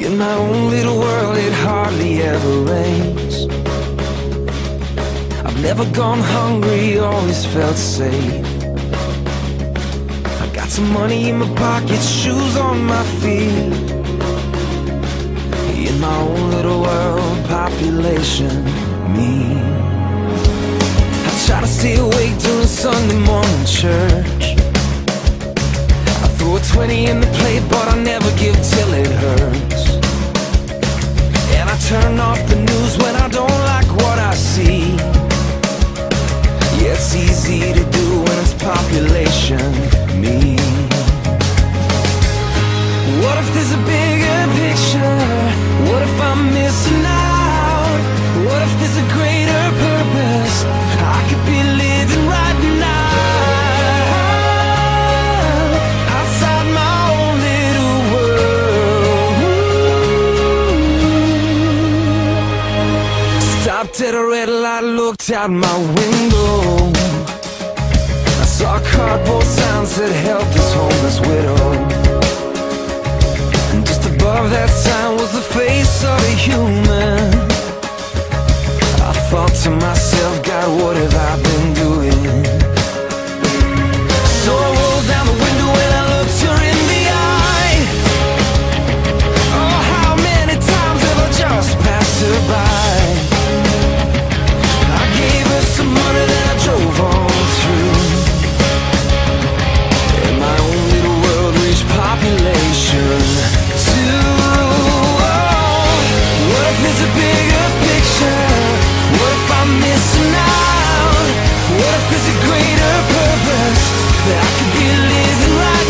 In my own little world, it hardly ever rains. I've never gone hungry, always felt safe. I got some money in my pocket, shoes on my feet. In my own little world, population, me. I try to stay awake during Sunday morning church. I throw a 20 in the plate, but I never give till it hurts. And I turn off the news when I don't like what I see. Yeah, it's easy to do when it's population, me. What if there's a bigger picture? What if I'm missing out? What if there's a greater purpose I could be living right now? Outside my own little world. Stopped at a red light, looked out my window. I saw a cardboard sign that helped this homeless widow. Just above that sign was the face of a human. I thought to myself, God, what have I been doing? So I rolled down the window and I looked her in the eye. Oh, how many times have I just passed her by? I gave her some money, then I drove on through. And my own little world reached population. What if there's a bigger picture? What if I'm missing out? What if there's a greater purpose that I could be living right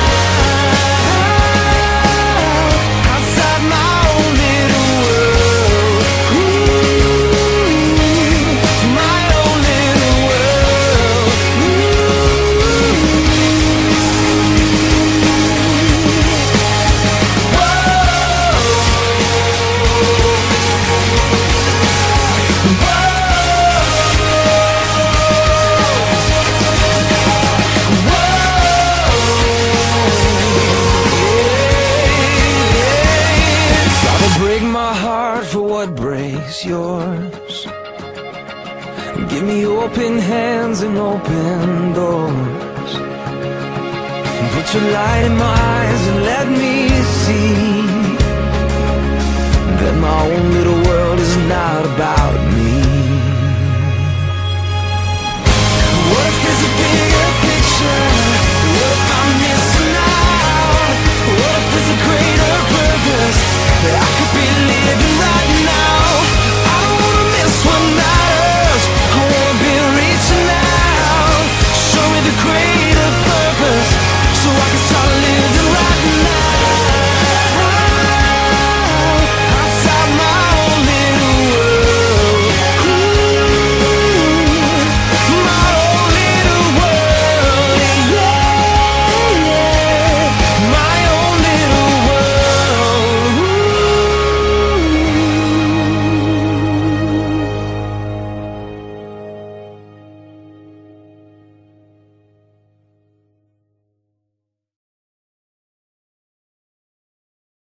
now? Outside my own little world. Ooh, my own little world. Break my heart for what breaks yours. Give me open hands and open doors. Put your light in my eyes and let me see that my own